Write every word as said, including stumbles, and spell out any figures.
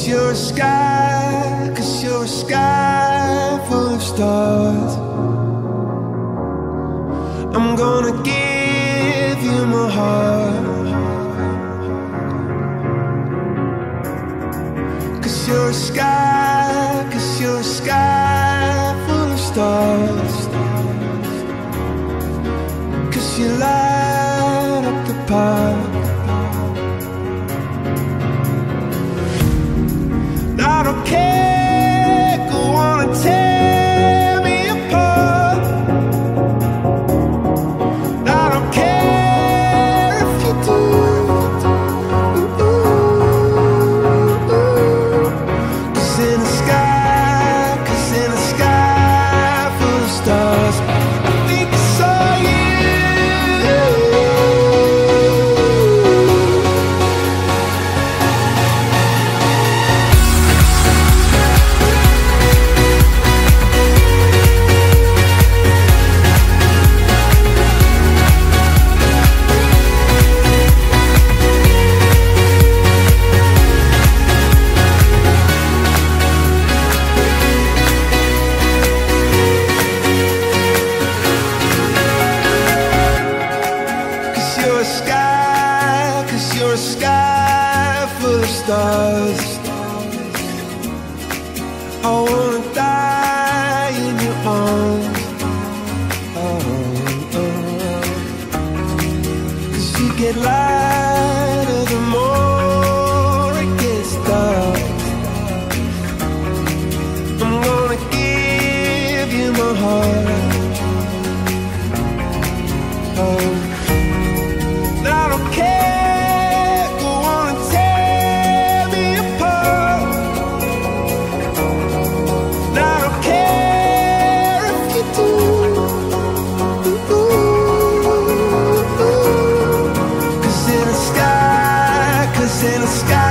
you're a sky, cause you're a sky full of stars. I'm gonna give you my heart, cause you're a sky, cause you're a sky full of stars. Cause you light up the park. I don't care, go on and tear me apart. I don't care if you do. Cause in the sky, cause in the sky full of stars, I think I saw you. You're a sky, cause you're a sky full of stars. I wanna die in your arms. Oh, oh. Cause you get lighter the more it gets dark. I'm gonna give you my heart. Oh, I don't care, go on and tear me apart. I don't care if you do. Cause in the sky, cause in the sky